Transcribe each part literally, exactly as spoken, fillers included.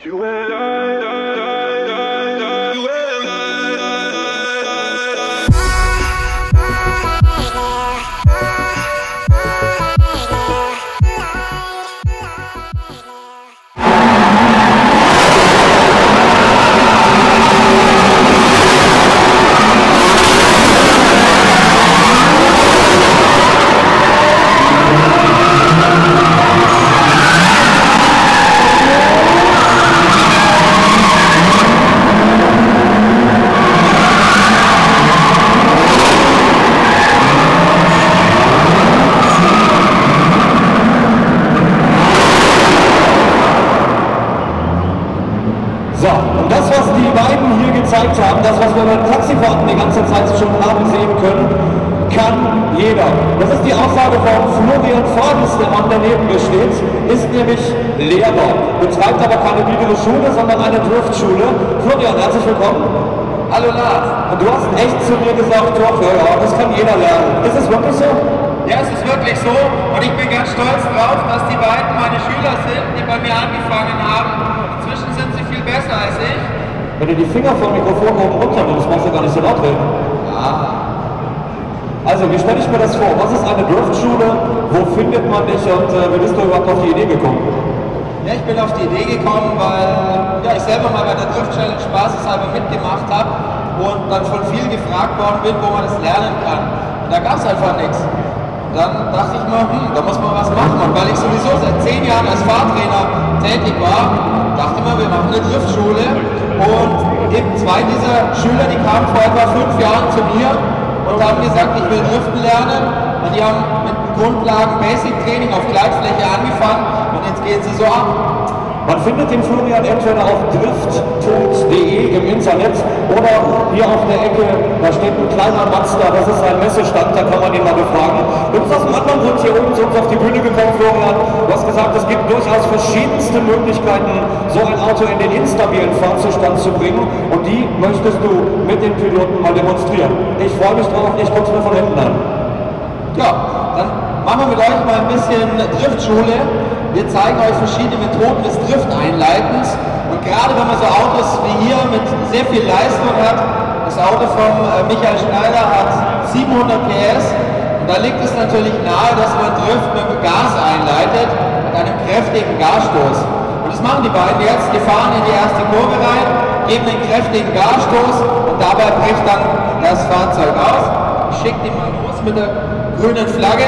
You and I, I, I, I, you and I, I, I, So, und das, was die beiden hier gezeigt haben, das, was wir bei den Taxifahrten die ganze Zeit schon haben sehen können, kann jeder. Das ist die Aussage von Florian Fadens, der Mann daneben steht, ist nämlich Lehrer, betreibt aber keine niedere Schule, sondern eine Driftschule. Florian, herzlich willkommen. Hallo Lars. Und du hast echt zu mir gesagt, doch, ja, das kann jeder lernen. Ist es wirklich so? Ja, es ist wirklich so und ich bin ganz stolz drauf, dass die beiden meine Schüler sind, die bei mir angefangen haben. Inzwischen sind sie viel besser als ich. Wenn du die Finger vom Mikrofon oben runter nimmst, machst du gar nicht so laut reden. Ja. Also, wie stelle ich mir das vor? Was ist eine Driftschule? Wo findet man dich und äh, wie bist du überhaupt auf die Idee gekommen? Ja, ich bin auf die Idee gekommen, weil ja, ich selber mal bei der Drift Challenge spaßeshalber mitgemacht habe und dann von vielen gefragt worden bin, wo man das lernen kann. Und da gab es einfach nichts. Dann dachte ich mir, hm, da muss man was machen. Und weil ich sowieso seit zehn Jahren als Fahrtrainer tätig war, dachte ich mir, wir machen eine Driftschule. Und eben zwei dieser Schüler, die kamen vor etwa fünf Jahren zu mir und haben gesagt, ich will driften lernen. Und die haben mit Grundlagen Basic Training auf Gleitfläche angefangen und jetzt gehen sie so ab. Man findet den Florian entweder auf drift punkt de im Internet oder hier auf der Ecke, da steht ein kleiner Mazda, das ist ein Messestand, da kann man ihn mal befragen. Du bist aus einem anderen Grund hier oben zu uns auf die Bühne gekommen, Florian. Du hast gesagt, es gibt durchaus verschiedenste Möglichkeiten, so ein Auto in den instabilen Fahrzustand zu bringen und die möchtest du mit den Piloten mal demonstrieren. Ich freue mich drauf, ich gucke es mir von hinten an. Ja, dann machen wir mit euch mal ein bisschen Driftschule. Wir zeigen euch verschiedene Methoden des Drifteinleitens. Und gerade wenn man so Autos wie hier mit sehr viel Leistung hat, das Auto von Michael Schneider hat siebenhundert P S, und da liegt es natürlich nahe, dass man Drift mit dem Gas einleitet, mit einem kräftigen Gasstoß. Und das machen die beiden jetzt. Die fahren in die erste Kurve rein, geben einen kräftigen Gasstoß und dabei bricht dann das Fahrzeug aus. Ich schicke die mal los mit der grünen Flagge.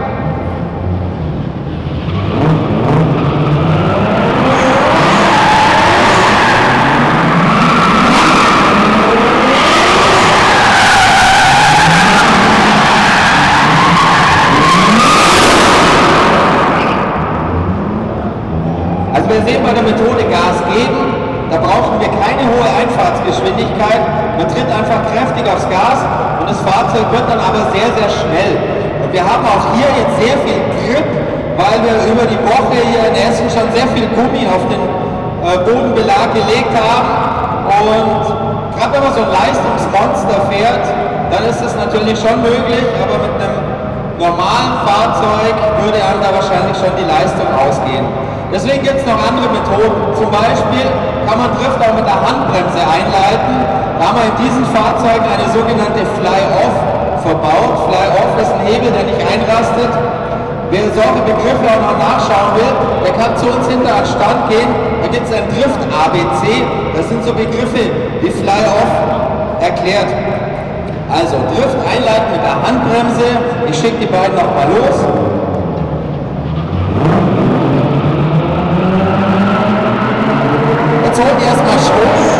Also wir sehen bei der Methode Gas geben, da brauchen wir keine hohe Einfahrtsgeschwindigkeit, man tritt einfach kräftig aufs Gas und das Fahrzeug wird dann aber sehr, sehr schnell. Und wir haben auch hier jetzt sehr viel Grip, weil wir über die Woche hier in Essen schon sehr viel Gummi auf den äh, Bodenbelag gelegt haben. Und gerade wenn man so ein Leistungsmonster fährt, dann ist es natürlich schon möglich, aber mit einem normalen Fahrzeug würde einem da wahrscheinlich schon die Leistung ausgehen. Deswegen gibt es noch andere Methoden. Zum Beispiel kann man Drift auch mit der Handbremse einleiten. Da haben wir in diesen Fahrzeugen eine sogenannte Fly-Off verbaut. Fly-Off ist ein Hebel, der nicht einrastet. Wer solche Begriffe auch noch nachschauen will, der kann zu uns hinter an den Stand gehen. Da gibt es ein Drift-A B C. Das sind so Begriffe wie Fly-Off erklärt. Also Drift einleiten mit der Handbremse. Ich schicke die beiden noch mal los. Jetzt holt ihr erstmal Schwung.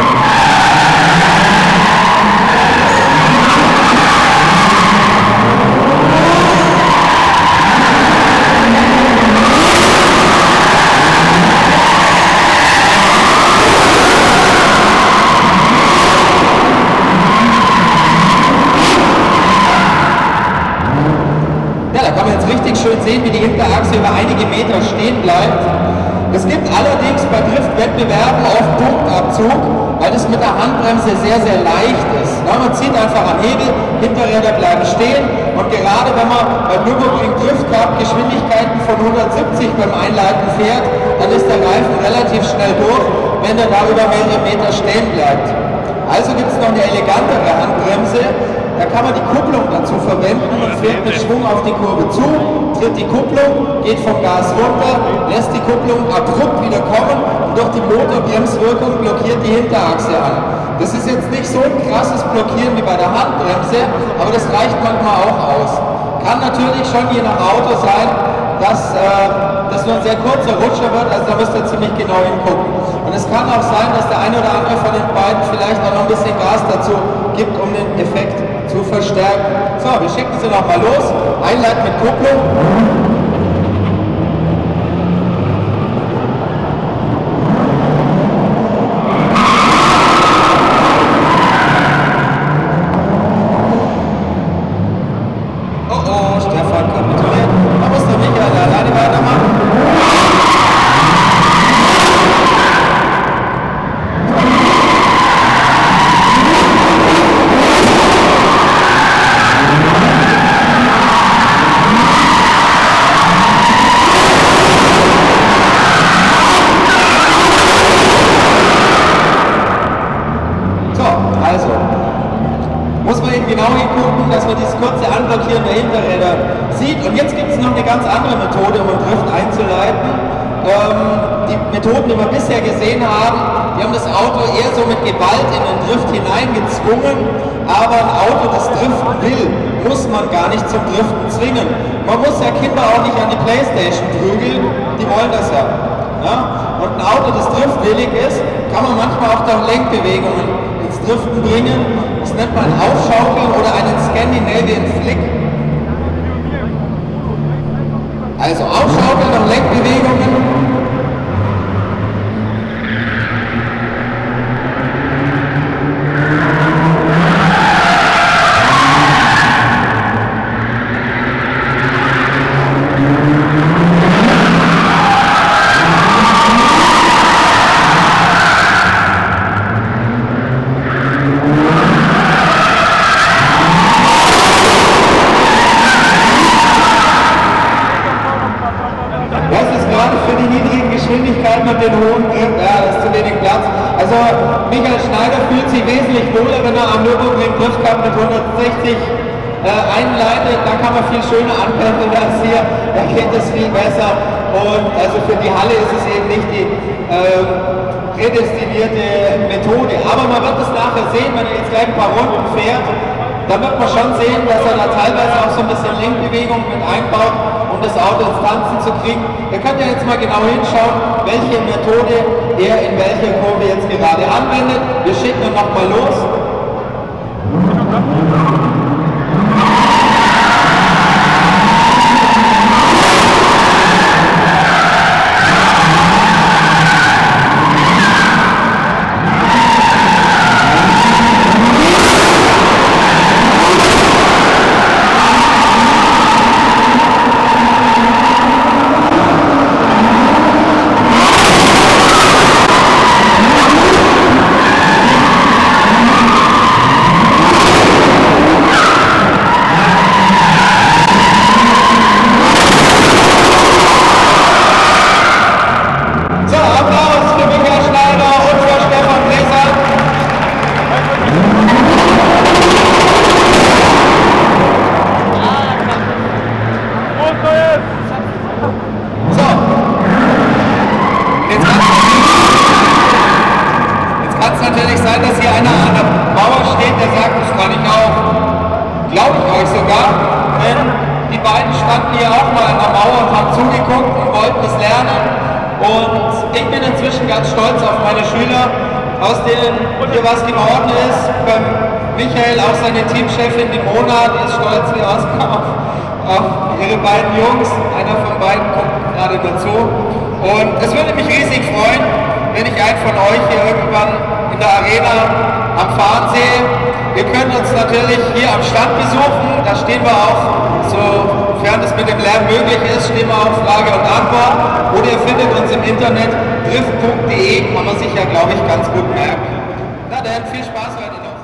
Ja, da kann man jetzt richtig schön sehen, wie die Hinterachse über einige Meter stehen bleibt. Es gibt allerdings bei Driftwettbewerben oft Punktabzug weil es mit der Handbremse sehr, sehr leicht ist. Ja, man zieht einfach am Hebel, Hinterräder bleiben stehen und gerade wenn man beim Nürburgring Drift Cup Geschwindigkeiten von hundertsiebzig beim Einleiten fährt, dann ist der Reifen relativ schnell durch, wenn er da über mehrere Meter stehen bleibt. Also gibt es noch eine elegantere Handbremse. Da kann man die Kupplung dazu verwenden und fährt mit Schwung auf die Kurve zu, tritt die Kupplung, geht vom Gas runter, lässt die Kupplung abrupt wieder kommen und durch die Motorbremswirkung blockiert die Hinterachse an. Das ist jetzt nicht so ein krasses Blockieren wie bei der Handbremse, aber das reicht manchmal auch aus. Kann natürlich schon je nach Auto sein, dass äh, das nur ein sehr kurzer Rutscher wird, also da müsst ihr ziemlich genau hingucken. Und es kann auch sein, dass der eine oder andere von den beiden vielleicht auch noch ein bisschen Gas dazu gibt, um den Effekt zu verstärken. So, wir schicken sie nochmal los. Einleiten mit Kupplung. Oh oh, Stefan kapituliert. Da muss der Michael alleine weitermachen. Also, muss man eben genau hingucken, dass man dieses kurze Anblockieren der Hinterräder sieht. Und jetzt gibt es noch eine ganz andere Methode, um einen Drift einzuleiten. Ähm, die Methoden, die wir bisher gesehen haben, die haben das Auto eher so mit Gewalt in den Drift hineingezwungen. Aber ein Auto, das driften will, muss man gar nicht zum Driften zwingen. Man muss ja Kinder auch nicht an die Playstation prügeln, die wollen das ja. Ja? Und ein Auto, das driftwillig ist, kann man manchmal auch durch Lenkbewegungen ins Driften bringen. Das nennt man Aufschaukeln oder einen Scandinavian Flick. Also Aufschaukeln durch Lenkbewegungen. Und den hohen Grip, ja, das ist zu wenig Platz. Also Michael Schneider fühlt sich wesentlich wohler, wenn er am Nürburgring Drift Cup mit hundertsechzig äh, einleitet. Da kann man viel schöner anpendeln als hier, da geht es viel besser. Und also für die Halle ist es eben nicht die äh, prädestinierte Methode. Aber man wird es nachher sehen, wenn er jetzt gleich ein paar Runden fährt. Da wird man schon sehen, dass er da teilweise auch so ein bisschen Lenkbewegung mit einbaut, um das Auto ins Tanzen zu kriegen. Ihr könnt ja jetzt mal genau hinschauen, welche Methode er in welcher Kurve jetzt gerade anwendet. Wir schicken ihn nochmal los. Aus denen hier was geworden ist, beim Michael auch seine Teamchefin, die Mona, die ist stolz wie Oskar auf, auf ihre beiden Jungs. Einer von beiden kommt gerade dazu. Und es würde mich riesig freuen, wenn ich einen von euch hier irgendwann in der Arena am Fahren sehe. Ihr könnt uns natürlich hier am Stand besuchen, da stehen wir auch, sofern es mit dem Lärm möglich ist, stehen wir auf Frage und Antwort. Oder ihr findet uns im Internet drift punkt de, kann man sich ja, glaube ich, ganz gut merken. dann viel Spaß heute noch.